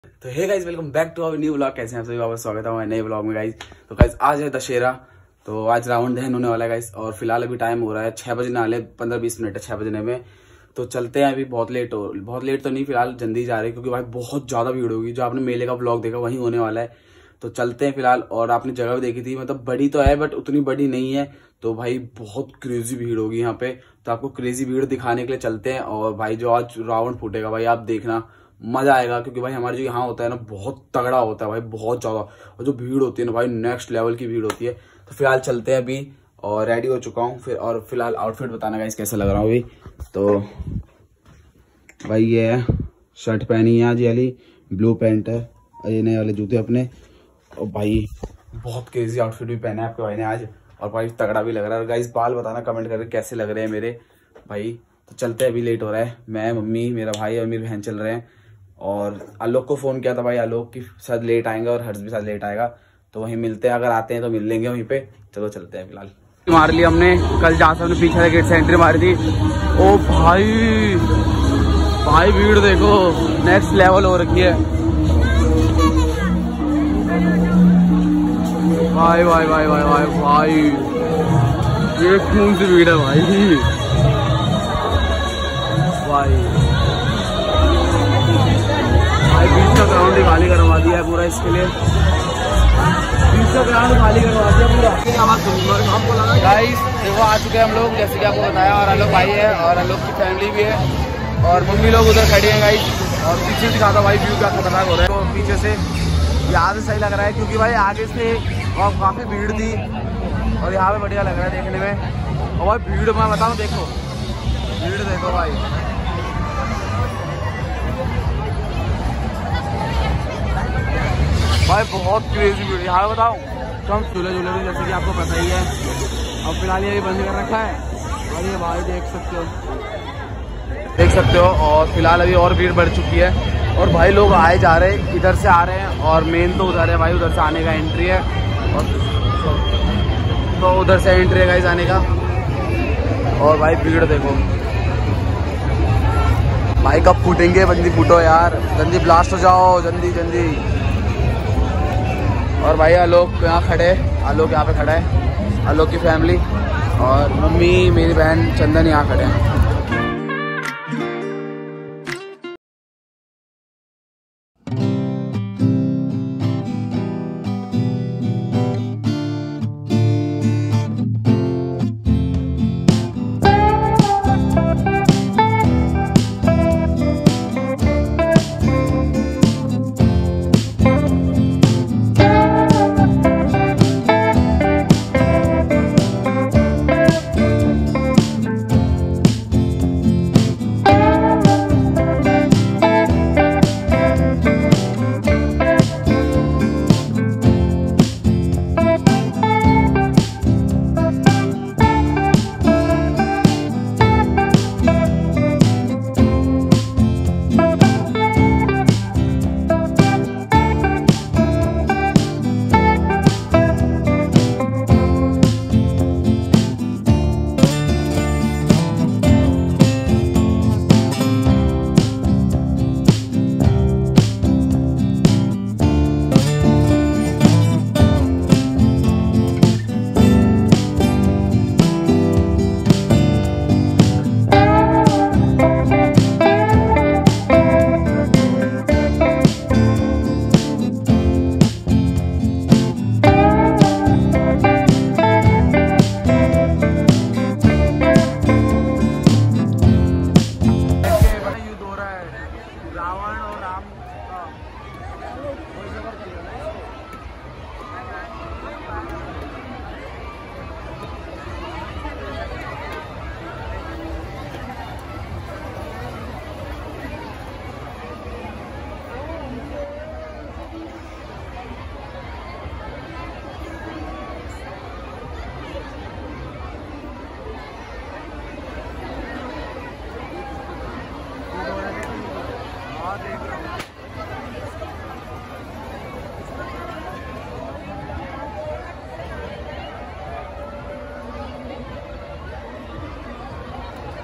तो hey guys, welcome back to our new vlog. कैसे हैं आप सभी? वापस स्वागत है हमारे नए व्लॉग में गाइस। तो गाइस आज है दशहरा, तो आज रावण दहन होने वाला है गाइस। और फिलहाल अभी टाइम हो रहा है 6 बजने वाले, 15-20 मिनट है 6 बजने में। तो चलते हैं, अभी बहुत लेट तो नहीं, फिलहाल जल्दी जा रहे हैं क्योंकि भाई बहुत ज्यादा भीड़ होगी। जो आपने मेले का व्लॉग देखा वही होने वाला है। तो चलते हैं फिलहाल। और आपने जगह भी देखी थी, मतलब बड़ी तो है बट उतनी बड़ी नहीं है। तो भाई बहुत क्रेजी भीड़ होगी यहाँ पे। तो आपको क्रेजी भीड़ दिखाने के लिए चलते हैं। और भाई जो आज रावण फूटेगा भाई आप देखना, मजा आएगा। क्योंकि भाई हमारे जो यहाँ होता है ना, बहुत तगड़ा होता है भाई, बहुत ज्यादा। और जो भीड़ होती है ना भाई, नेक्स्ट लेवल की भीड़ होती है। तो फिलहाल चलते हैं अभी, और रेडी हो चुका हूँ फिर। और फिलहाल आउटफिट बताना गाइस कैसा लग रहा हूँ अभी। तो भाई ये है, शर्ट पहनी है आज वाली, ब्लू पैंट है, और ये नए वाले जूते अपने। और भाई बहुत क्रेजी आउटफिट भी पहना है आपके भाई ने आज, और भाई तगड़ा भी लग रहा है। गाइस बाल बताना कमेंट करके कैसे लग रहे हैं मेरे भाई। तो चलते हैं, अभी लेट हो रहा है। मैं, मम्मी, मेरा भाई और मेरी बहन चल रहे हैं। और आलोक को फोन किया था भाई, आलोक की साथ लेट आएगा और हर्ष भी साथ लेट आएगा। तो वहीं मिलते हैं, अगर आते हैं तो मिल लेंगे वहीं पे। चलो चलते हैं फिलहाल। मार ली हमने कल, जहाँ से हमने पीछे से गेट से एंट्री मारी थी। ओ भाई भाई भीड़ देखो, नेक्स्ट लेवल हो रखी है भाई भाई भाई भाई भाई भाई। ये खून सी भीड़ है भाई भाई। बीच का ग्राउंड ही खाली करवा दिया है पूरा इसके लिए। बीच का ग्राउंड खाली करवा दिया पूरा। गाइस देखो आ चुके हैं हम लोग, जैसे कि आपको बताया। और आलोक भाई है और आलोक की फैमिली भी है, और मम्मी लोग उधर खड़ी हैं गाइस। और पीछे दिखाता भाई व्यू क्या खतरनाक हो रहा है। तो पीछे से यहाँ से सही लग रहा है क्योंकि भाई आगे से और काफी भीड़ थी, और यहाँ पे बढ़िया लग रहा है देखने में। और भाई भीड़ मैं बताऊँ, देखो भीड़ देखो भाई। भाई बहुत क्रेजी भीड़ यहाँ बताऊँ। तो हम झूले भी जैसे कि आपको पता ही है। अब फिलहाल ये बंद कर रखा है, और ये भाई देख सकते हो। और फिलहाल अभी और भीड़ बढ़ चुकी है, और भाई लोग आए जा रहे हैं, इधर से आ रहे हैं। और मेन तो उधर है भाई, उधर से आने का एंट्री है। और तो उधर से एंट्री है गाइस आने का। और भाई भीड़ देखो भाई, कब फूटेंगे? जल्दी फूटो यार, जल्दी ब्लास्ट हो जाओ, जल्दी जल्दी। और भाई आलोक यहाँ खड़े, आलोक यहाँ पे खड़ा है, आलोक की फैमिली। और मम्मी, मेरी बहन चंदन यहाँ खड़े हैं।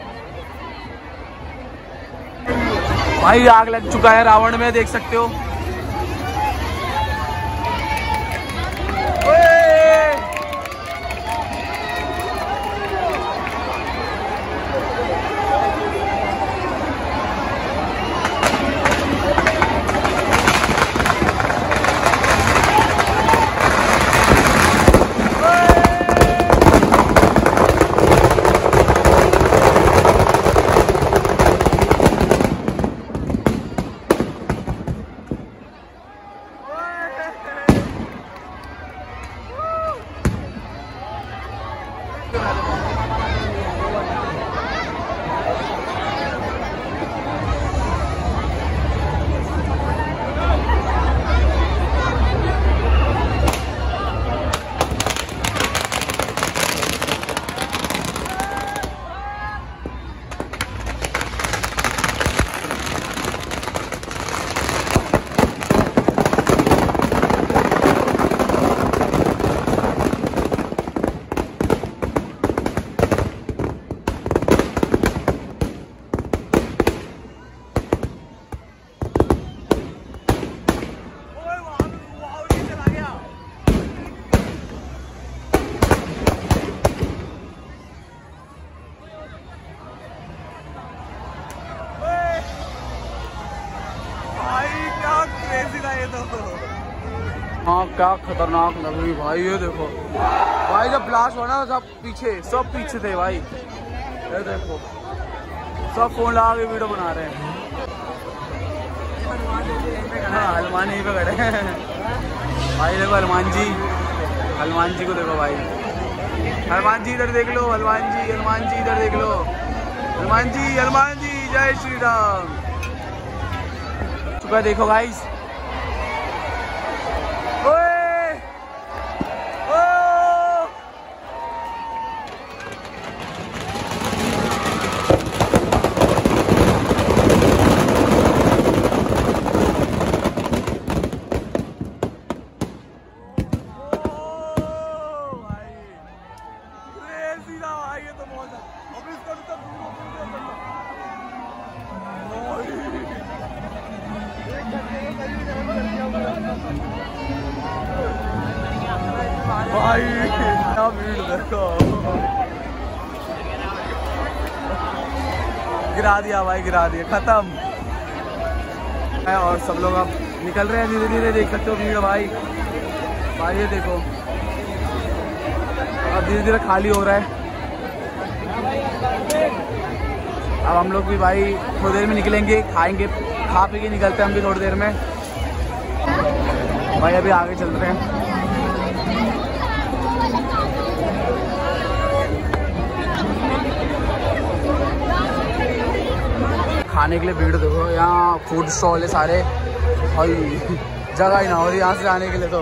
भाई आग लग चुका है रावण में, देख सकते हो। क्रेजी था ये तो। हाँ क्या खतरनाक लग रही भाई, ये देखो भाई जब ब्लास्ट हुआ ना सब पीछे थे भाई, ये देखो सब फोन लगा के वीडियो बना रहे हैं। हाँ हनुमान यहीं पे खड़े हैं भाई, देखो हनुमान जी को देखो भाई, हनुमान जी इधर देख लो, हनुमान जी इधर देख लो, हनुमान जी जय श्री राम। चुका देखो गाइस, भाई क्या भीड़ देखो, गिरा दिया खत्म। और सब लोग अब निकल रहे हैं धीरे धीरे, देख सकते हो भीड़ भाई ये देखो अब धीरे धीरे खाली हो रहा है। अब हम लोग भी भाई थोड़ी देर में निकलेंगे, खाएंगे, खा पी के निकलते हैं हम भी थोड़ी देर में भाई। अभी आगे चल रहे हैं। खाने के लिए भीड़ देखो, यहाँ फूड स्टॉल है सारे भाई, जगह ही ना हो रही यहाँ से जाने के लिए। तो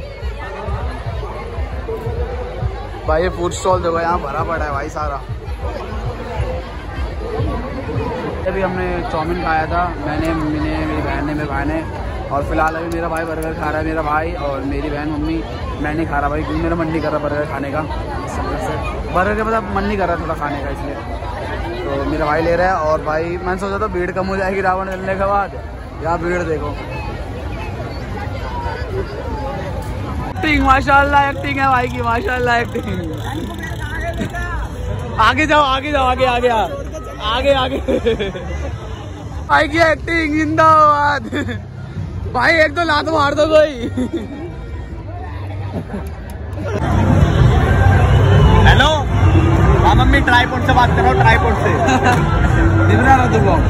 भाई ये फूड स्टॉल देखो यहाँ भरा पड़ा है भाई सारा। अभी हमने चाउमीन खाया था, मैंने, मम्मी ने, मेरी बहन ने, मेरे भाई ने, और फिलहाल अभी मेरा भाई बर्गर खा रहा है, मेरा भाई और मेरी बहन मम्मी। मैं नहीं खा रहा भाई क्योंकि मेरा मन नहीं कर रहा बर्गर खाने का, बर्गर का मतलब मन नहीं कर रहा थोड़ा खाने का, इसलिए तो मेरा भाई ले रहा है। और भाई मैंने सोचा था भीड़ कम हो जाएगी रावण जलने के बाद, यहाँ भीड़ देखो। एक्टिंग माशाल्लाह, एक्टिंग है भाई की माशाल्लाह, एक्टिंग। आगे जाओ आगे भाई की एक्टिंग जिंदाबाद। भाई एक दो लात मार दो कोई। हेलो हाँ मम्मी, ट्राइपॉड से बात करो, ट्राइपॉड से। दिख रहा तो ब्लॉग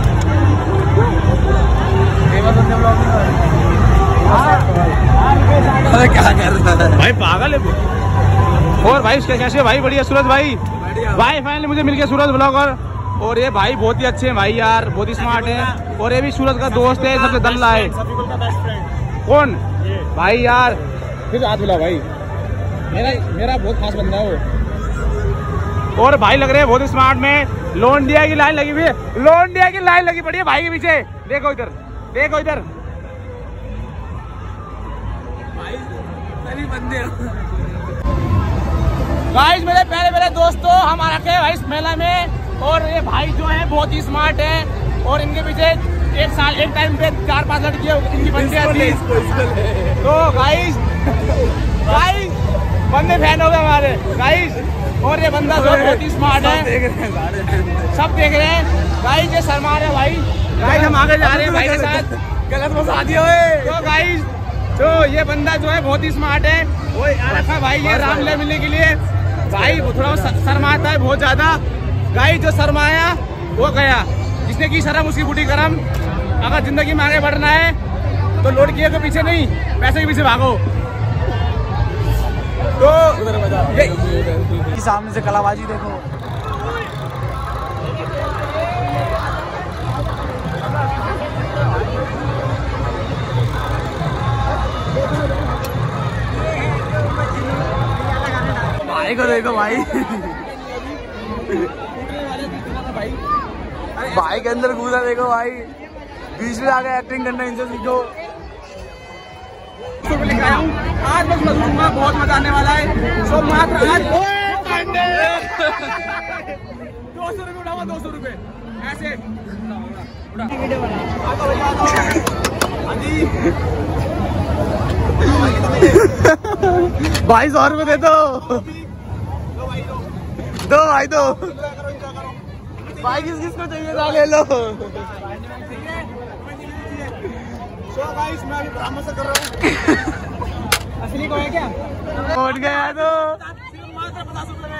अरे क्या कर रहा है भाई, पागल है। और भाई उसके कैसे भाई? बढ़िया सूरज भाई फाइनली मुझे मिल गया सूरज ब्लॉगर। और ये भाई बहुत ही अच्छे हैं भाई यार, बहुत ही स्मार्ट है। और ये भी सूरज का दोस्त है, सबसे दल्ला है। कौन भाई यार? फिर हाथ मिला भाई, मेरा बहुत खास बंदा है वो। और भाई लग रहे हैं बहुत ही स्मार्ट में। लोंडिया की लाइन लगी हुई है, लोंडिया की लाइन लगी पड़ी है भाई के पीछे। देखो इधर भाई सभी बंदे। गाइस मेरे पहले दोस्तों, हम आ रखे हैं भाई इस मेला में। और ये भाई जो है बहुत ही स्मार्ट है, और इनके पीछे एक टाइम पे 4-5 लड़कियां इनकी बनती है। तो गाइस बंदे फैन हो गए हमारे गाइस। और ये बंदा जो बहुत ही स्मार्ट है, सब देख रहे हैं गाइस। ये शर्मा रहे भाई, हम आगे जा रहे हैं भाई के साथ। गलत फंसा दिया तो गाइस, जो ये बंदा जो है बहुत ही स्मार्ट है, वो रखा भाई ये रामलीला मिलने के लिए। भाई थोड़ा शर्माता है बहुत ज्यादा गाइस, जो शर्माया वो गया, जिसने की शर्म उसकी बूटी करम। अगर जिंदगी में आगे बढ़ना है तो लड़कियों के पीछे नहीं, पैसे के पीछे भागो। तो ये सामने से कलाबाजी देखो। भाई को देखो भाई, भाई के अंदर घुसा देखो भाई, बीच में आके एक्टिंग करना इनसे सीखो। लेके आया हूँ आज, बस मसूंगा, बहुत मजा आने वाला है। सो मात्र आज 200 रुपये उठावा, 200 रुपये ऐसे भाई 100 रुपये दे दो भाई, दो भाई, किस को चाहिए था ले लो। गाइस मैं अभी ब्राह्मण से कर रहा हूँ। असली को है क्या? पहुंच गया तो मात्र 50 रुपए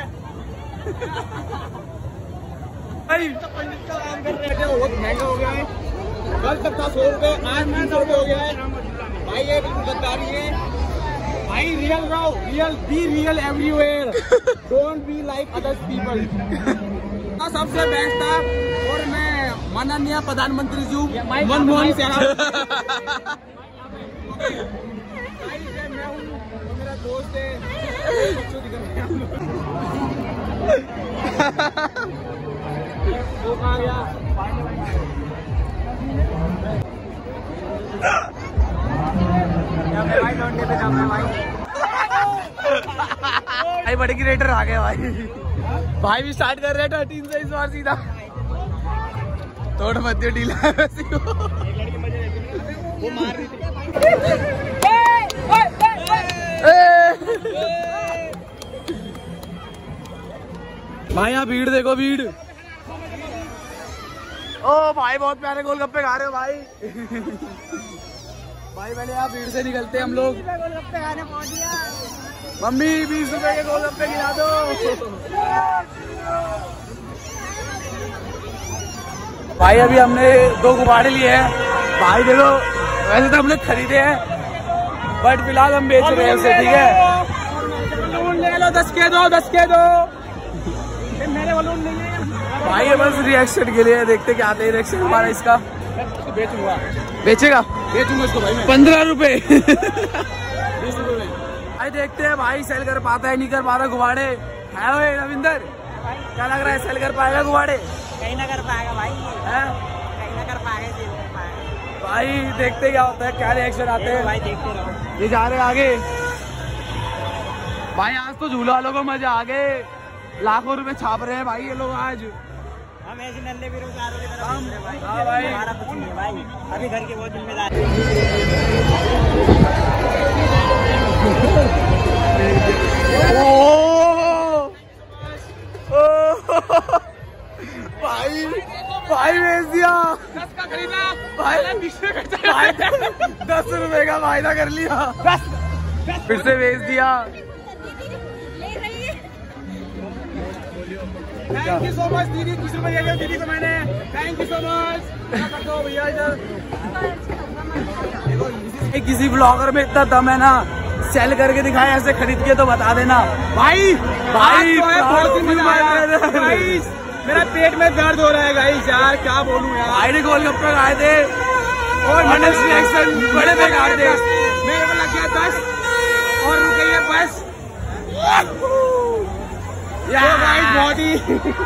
भाई पंडित का काम कर रहे हैं, बहुत महंगा हो गया है। कल तक था 100 रुपए, आज 300 रुपए हो गया है भाई। ये बिल्कुल गद्दारी है भाई। रियल रहो, real be real everywhere, don't be like others people. सबसे बेस्ट था। और मैं माननीय प्रधानमंत्री जी मनमोहन सिंह, मैं हूँ, मेरा दोस्त है, वो कहाँ गया? भाई बड़े क्रिएटर आ गए भाई। भाई भी स्टार्ट कर रहे हैं 13 से इस बार सीधा। तोड़ मत दियो ढीला वैसे वो मार रही थी। भाई यहाँ भीड़ देखो, भीड़। ओ भाई बहुत प्यारे गोलगप्पे खा रहे हो भाई। भाई पहले यहाँ भीड़ से निकलते हैं हम लोग। गोलगप्पे खाने पहुंच गया। मम्मी 20 रुपए के गोलगप्पे खिला दो। भाई अभी हमने 2 गुब्बारे लिए हैं भाई। देखो वैसे तो हमने खरीदे हैं बट फिलहाल हम बेच रहे हैं उसे, ठीक है। बलून ले लो, 10 के दो, 10 के दो। मेरे बलून नहीं है भाई ये बस रिएक्शन के लिए, देखते क्या आते हैं रिएक्शन हमारा इसका। बेचूंगा, बेचेगा? बेचूंगा इसको भाई मैं। 15 रुपए 20 रुपए में भाई। देखते हैं भाई सेल कर पाता है नहीं कर पाता गुब्बारे है। वो रविंदर क्या लग रहा है, सेल कर पाएगा गुब्बारे? कहीं ना कर पाएगा भाई, कहीं ना कर पाएगा भाई। देखते क्या होता है, क्या रिएक्शन आते हैं भाई, देखते रहो। ये जा रहे आगे भाई। आज तो झूला वालों को मजा आ गए, लाखों रुपए छाप रहे हैं भाई ये लोग आज। हम ऐसे नल्ले बेरोजगारों की तरफ भाई। हाँ भाई, हमारा कुछ नहीं है भाई, अभी घर के बहुत जिम्मेदारी। भाई भाई बेच दिया। 10 का खरीदा भाई 10 रुपए का फायदा कर लिया, फिर से बेच दिया। थैंक यू सो मच दीदी, 20 रुपए दिया दीदी को मैंने। थैंक यू सो मच भैया। इधर किसी ब्लॉगर में इतना दम है ना, सेल करके दिखाए, ऐसे खरीद के तो बता देना भाई। भाई बहुत ही मजा आया भाई, मेरा पेट में दर्द हो रहा है गाइस, यार क्या बोलूं यार। आईडी गोलगप्पे खाए थे और रिएक्शन बड़े बेकार थे। मेरे को लग गया 10 और रुक गई है बस। बहुत ही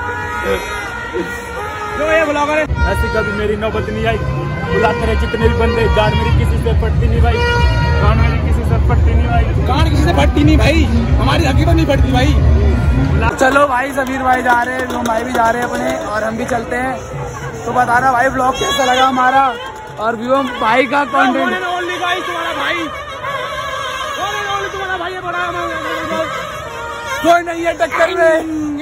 जो ये ब्लॉगर है, ऐसी कभी मेरी नौबत नहीं आई। बुलाते रहे जितने भी बंदे, गाड़ मेरी किसी से पटती नहीं भाई, गाड़ मेरी किसी से पटती नहीं भाई, गाड़ किसी से पटती नहीं भाई, हमारी हकीकत नहीं पटती भाई। चलो भाई, समीर भाई जा रहे हैं, हम भाई भी जा रहे हैं अपने, और हम भी चलते हैं। तो बताना भाई ब्लॉग कैसा लगा हमारा, और व्यूअम भाई का कंटेंट। तुम्हारा भाई, तुम्हारा भाई है बड़ा, कोई नहीं है टक्कर में।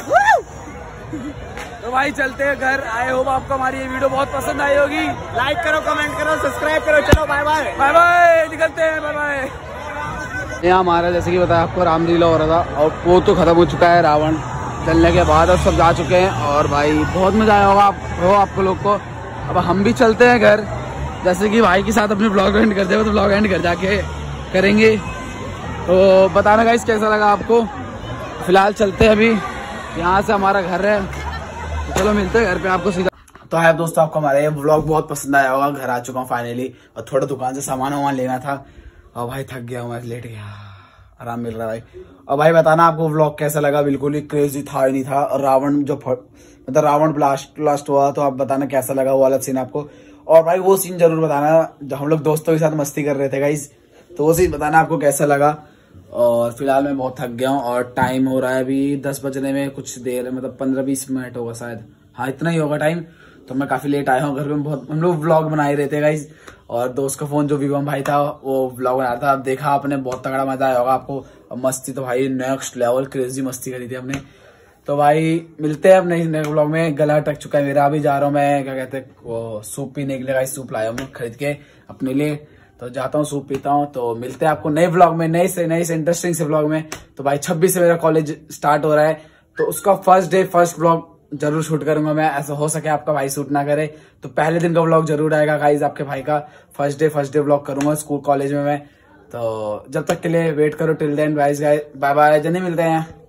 तो भाई चलते हैं घर। आई होप आपको हमारी ये वीडियो बहुत पसंद आई होगी। लाइक करो, कमेंट करो, सब्सक्राइब करो। चलो बाय बाय, बाय बाय, निकलते हैं, बाय बाय। यहाँ हमारा जैसे कि बताया आपको रामलीला हो रहा था, और वो तो खत्म हो चुका है, रावण चलने के बाद अब सब जा चुके हैं। और भाई बहुत मजा आया होगा आपको लोग को। अब हम भी चलते हैं घर, जैसे कि भाई के साथ अपने ब्लॉग एंड करते हुए, तो ब्लॉग एंड घर जाके करेंगे। तो बताना गाइस कैसा लगा आपको। फिलहाल चलते हैं, अभी यहाँ से हमारा घर है, तो चलो मिलते हैं घर पे आपको सीधा। तो है दोस्तों, आपको हमारा ये व्लॉग बहुत पसंद आया होगा। घर आ चुका हूँ फाइनली, और थोड़ा दुकान से सामान वामान लेना था, और भाई थक गया हूँ मैं, लेट गया, आराम मिल रहा है भाई। और भाई बताना आपको व्लॉग कैसा लगा। बिल्कुल ही क्रेजी था ही नहीं था। और रावण जो मतलब रावण ब्लास्ट हुआ, तो आप बताना कैसा लगा वो वाला सीन आपको। और भाई वो सीन जरूर बताना जब हम लोग दोस्तों के साथ मस्ती कर रहे थे गाइस, तो वो सीन बताना आपको कैसा लगा। और फिलहाल मैं बहुत थक गया हूँ, और टाइम हो रहा है अभी 10 बजने में कुछ देर, मतलब 15-20 मिनट होगा शायद, हाँ इतना ही होगा टाइम। तो मैं काफी लेट आया हूँ घर में, बहुत हम लोग व्लॉग बना ही रहे थे गाइस। और दोस्त का फोन जो विवम भाई था वो व्लॉग बना रहा था, अब देखा आपने, बहुत तगड़ा मजा आया होगा आपको। मस्ती तो भाई नेक्स्ट लेवल, क्रेजी मस्ती करी थी हमने। तो भाई मिलते हैं अब नए व्लॉग में। गला अटक चुका है मेरा, अभी जा रहा हूँ मैं क्या कहते हैं वो सूप पीने के लिए। गाइस सूप लाया हूँ मैं खरीद के अपने लिए, तो जाता हूँ सूप पीता हूँ। तो मिलते हैं आपको नए व्लॉग में, नए से इंटरेस्टिंग से व्लॉग में। तो भाई 26 से मेरा कॉलेज स्टार्ट हो रहा है, तो उसका फर्स्ट व्लॉग जरूर शूट करूंगा मैं। ऐसा हो सके आपका भाई शूट ना करे तो पहले दिन का व्लॉग जरूर आएगा गाइज आपके भाई का। फर्स्ट डे व्लॉग करूंगा स्कूल कॉलेज में मैं। तो जब तक के लिए वेट करो till then guys, bye bye, जल्दी मिलते हैं।